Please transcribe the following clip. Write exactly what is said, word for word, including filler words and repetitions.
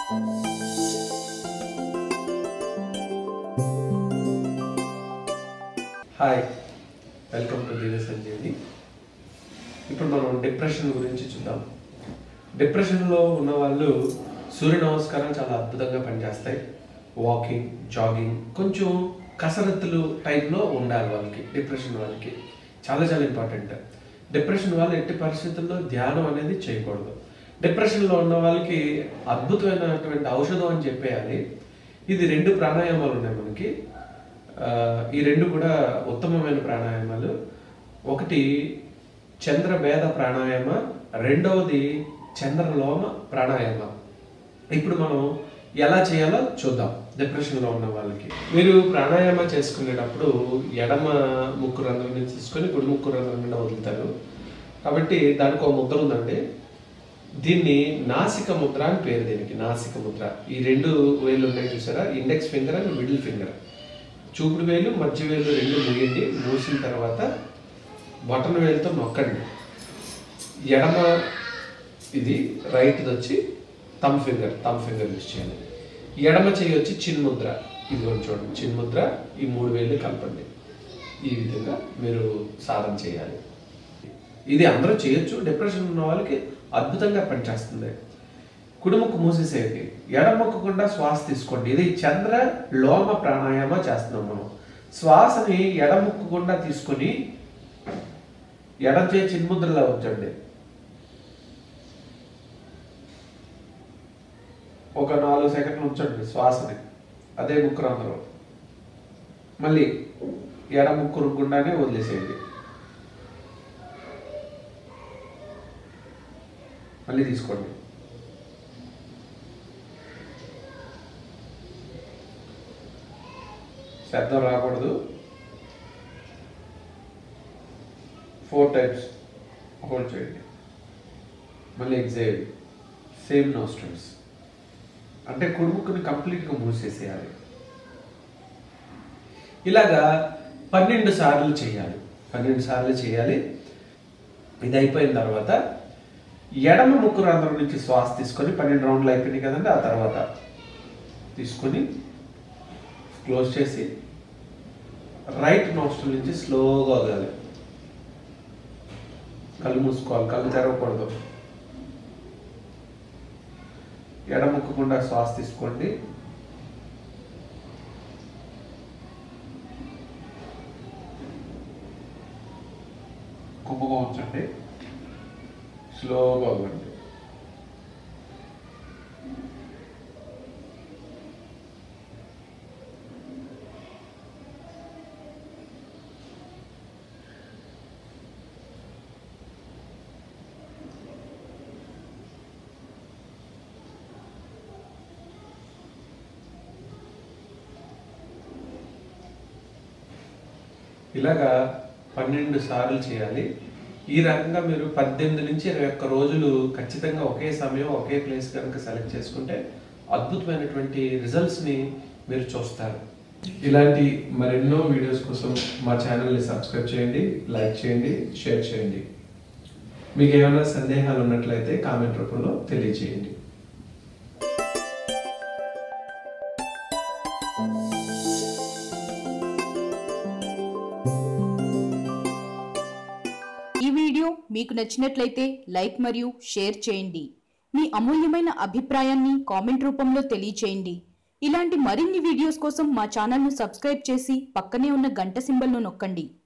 Hi, welcome to Divya Sanjeevini. ఇప్పుడు మనం depression గురించి చూద్దాం. డిప్రెషన్లో ఉన్న వాళ్ళు సూర్య నమస్కారాలు చాలా అద్భుతంగా పనిచేస్తాయి. వాకింగ్, జాగింగ్, కొంచెం కసరత్తులు టైప్లో ఉండాలి వాళ్ళకి. డిప్రెషన్ వాళ్ళకి చాలా చాలా ఇంపార్టెంట్. డిప్రెషన్ వాళ్ళు ఎట్టి పరిస్థితుల్లో ధ్యానం అనేది చేయకూడదు. డిప్రెషన్లో ఉన్న వాళ్ళకి అద్భుతమైనటువంటి ఔషధం అని చెప్పేయాలి. ఇది రెండు ప్రాణాయామాలు ఉన్నాయి మనకి. ఈ రెండు కూడా ఉత్తమమైన ప్రాణాయామాలు. ఒకటి చంద్రభేద ప్రాణాయామ, రెండవది చంద్రలోమ ప్రాణాయామ. ఇప్పుడు మనం ఎలా చేయాలో చూద్దాం. డిప్రెషన్లో ఉన్న వాళ్ళకి మీరు ప్రాణాయామ చేసుకునేటప్పుడు ఎడమ ముక్కు రంధ్రం నుంచి తీసుకొని కుడి ముక్కు రంధ్రం మీద వదులుతారు. కాబట్టి దానికి ఒక ముద్ర ఉందండి. దీన్ని నాసిక ముద్ర అని పేరు. దీనికి నాసిక ముద్ర. ఈ రెండు వేలు ఉన్నాయి చూసారా, index finger and middle finger. చూపుడు వేలు, మధ్య వేలు రెండు మూయండి. మూసిన తర్వాత బటన్ వేలుతో నొక్కండి. ఎడమ ఇది, రైట్ వచ్చి thumb finger thumb finger use చేయాలి. ఎడమ చేయి వచ్చి చిన్ముద్ర. ఇది కొంచెం చూడండి, చిన్ముద్ర. ఈ మూడు వేలు కలపండి. ఈ విధంగా మీరు సాధన చేయాలి. ఇది అందరూ చేయొచ్చు. డిప్రెషన్ ఉన్న వాళ్ళకి అద్భుతంగా పనిచేస్తుంది. కుడిముక్కు మూసేసేది, ఎడమొక్కకుండా శ్వాస తీసుకోండి. ఇది చంద్ర లోమ ప్రాణాయామ చేస్తున్నాం మనం. శ్వాసని ఎడముక్కకుండా తీసుకొని ఎడం చేయి చిన్ముద్రలో ఉంచండి. ఒక నాలుగు సెకండ్లు ఉంచండి శ్వాసని అదే ముక్కు రంధ్రం. మళ్ళీ ఎడ ముక్కు రుగ్గుండానే వదిలేసేయండి. మళ్ళీ తీసుకోండి. శబ్దం రాకూడదు. ఫోర్ టైమ్స్ హోల్డ్ చేయండి. మళ్ళీ ఎగ్జైల్. సేమ్ నోస్ట్రల్స్. అంటే కుడుముక్కుని కంప్లీట్గా మూసేసేయాలి. ఇలాగా పన్నెండు సార్లు చేయాలి. పన్నెండు సార్లు చేయాలి. ఇది అయిపోయిన తర్వాత ఎడమ ముక్కు రంధ్రం నుంచి శ్వాస తీసుకొని, పన్నెండు రౌండ్లు అయిపోయినాయి కదండి, ఆ తర్వాత తీసుకొని క్లోజ్ చేసి రైట్ నోస్ట్రల్ నుంచి స్లోగా వదలాలి. కళ్ళు మూసుకోవాలి, కళ్ళు తెరవకూడదు. ఎడముక్కకుండా శ్వాస తీసుకోండి. కుమ్మగా ఉంచండి. స్లోగా వదలండి. ఇలాగా పన్నెండు సార్లు చేయాలి. ఈ రకంగా మీరు పద్దెనిమిది నుంచి ఇరవై ఒక్క రోజులు ఖచ్చితంగా ఒకే సమయం ఒకే ప్లేస్ కనుక సెలెక్ట్ చేసుకుంటే అద్భుతమైనటువంటి రిజల్ట్స్ని మీరు చూస్తారు. ఇలాంటి మరెన్నో వీడియోస్ కోసం మా ఛానల్ని సబ్స్క్రైబ్ చేయండి, లైక్ చేయండి, షేర్ చేయండి. మీకు ఏమైనా సందేహాలు ఉన్నట్లయితే కామెంట్ రూపంలో తెలియజేయండి. ఈ వీడియో మీకు నచ్చినట్లయితే లైక్ మరియు షేర్ చేయండి. మీ అమూల్యమైన అభిప్రాయాన్ని కామెంట్ రూపంలో తెలియచేయండి. ఇలాంటి మరిన్ని వీడియోస్ కోసం మా ఛానల్ను సబ్స్క్రైబ్ చేసి పక్కనే ఉన్న గంట సింబల్ను నొక్కండి.